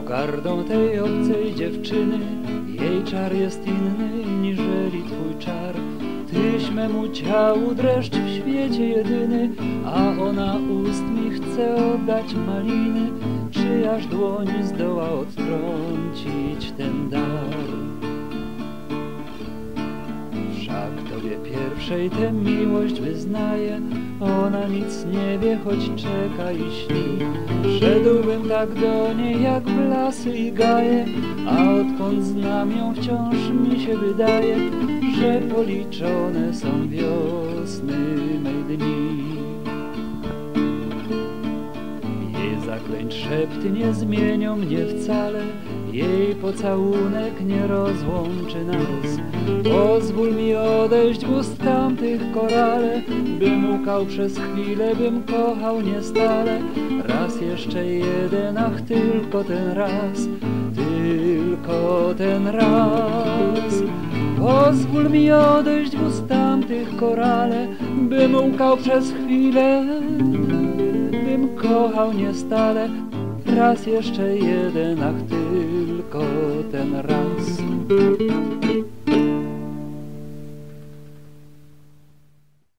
pogardą tej obcej dziewczyny. Jej czar jest inny niżeli twój czar. Tyś memu ciału dreszcz w świecie jedyny, a ona ust mi chce oddać maliny. Czyjaż dłoń zdoła odtrącić ten dar? Wszak tobie pierwszej tę miłość wyznaje, ona nic nie wie, choć czeka i śni. Szedłbym tak do niej jak w lasy i gaje, a odkąd znam ją wciąż mi się wydaje, że policzone są wiosny mej dni. Jej zaklęć szepty nie zmienią mnie wcale, jej pocałunek nie rozłączy nas. Pozwól mi odejść w ust tamtych korale, bym łkał przez chwilę, bym kochał nie stale. Raz jeszcze jeden, ach tylko ten raz, tylko ten raz. Pozwól mi odejść w ust tamtych korale, bym łkał przez chwilę, bym kochał nie stale. Raz jeszcze jeden, ach tylko ten raz.